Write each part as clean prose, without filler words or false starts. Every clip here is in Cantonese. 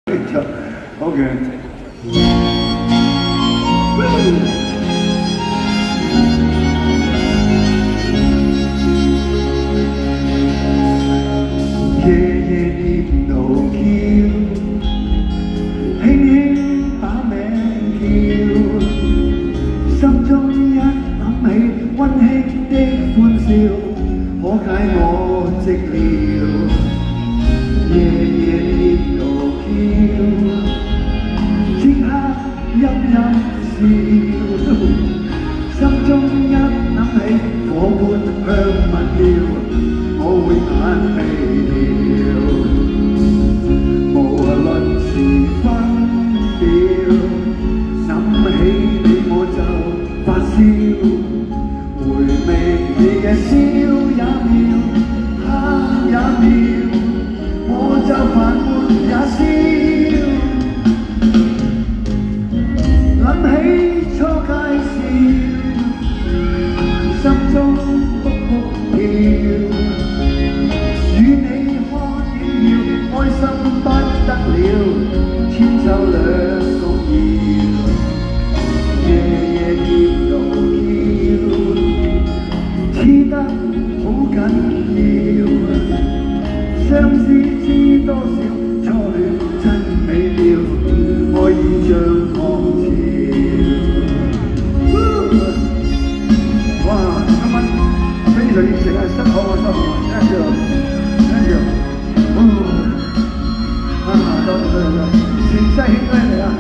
OK。夜夜念路橋，輕輕把名叫，心中一諗起溫馨的歡笑，可解我寂寥。夜夜念路橋，即刻陰陰笑，心中一諗起火般香蜜妙，我會眼眉了。無論是分秒，諗起你我就發燒，回味你嘅笑也妙，黑也妙，我就煩悶也笑。諗起初介紹，心中卜卜跳。開心不得了，千秋兩共搖，夜夜念路橋，黐得好緊要。相思知多少，初戀真美妙，愛已像狂潮。哇！今晚非常熱情啊，失口我心，thank you，thank you。全世獻俾你啊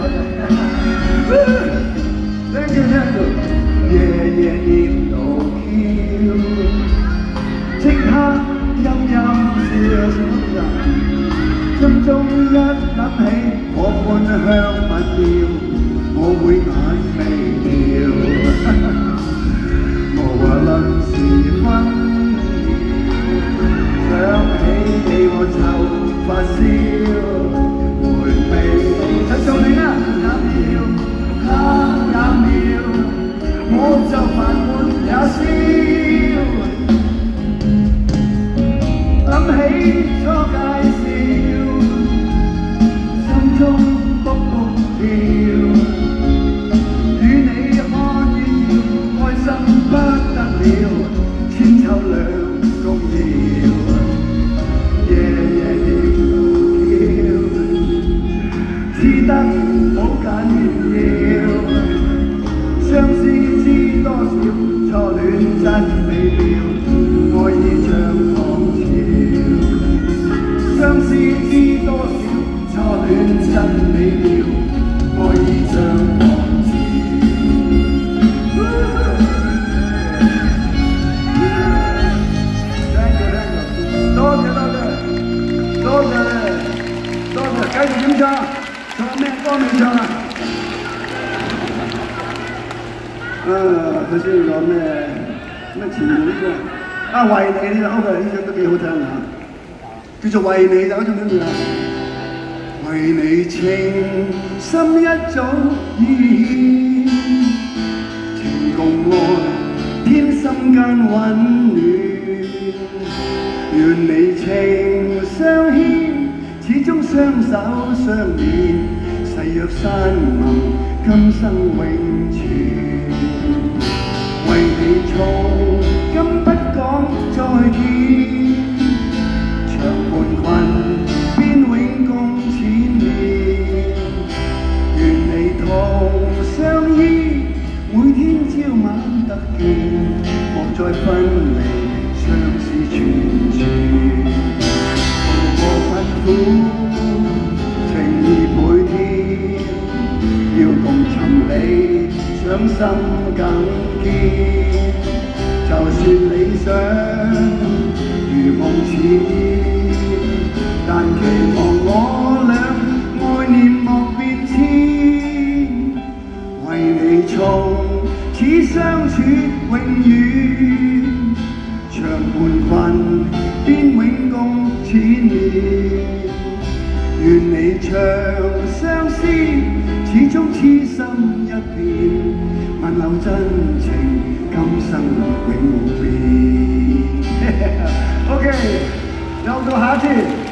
！Thank you，thank you。夜夜念路橋，即刻陰陰笑，心中一諗起我伴香蜜妙，我會眼眉了。無論是分秒，想起你我就發燒。陳仲明啊，也妙，他也妙，我就煩悶也笑。諗起初介紹，心中卜卜跳。與你看遠遙，開心不得了，千秋兩共搖。夜夜念路橋，知得好緊要，相思知多少，初戀真美妙，愛已像狂潮。相思知多少，初戀真美妙，愛已像狂潮。多謝你，多謝，繼續點唱？仲有咩歌未唱啊？頭先講咩前面呢個啊，為你呢個 OK， 呢隻都幾好聽啊，叫做為你就嗰種點啊？為你情深一早已現，情共愛添心間溫暖。願你情相牽，始終雙手相連，誓約山盟，今生永存。為你從今不講再見，長伴裙邊永共纏綿。願你同相依，每天朝晚得見，莫再分離。相思串串，渡過困苦，情意倍添，要共尋理，將心更堅。就算理想如夢似煙，但期望我倆愛念莫變遷。為你從此相處永遠。長伴裙邊永共纏綿，願你長相思，始終痴心一片，挽留真情，今生永無變。OK，又到下一次。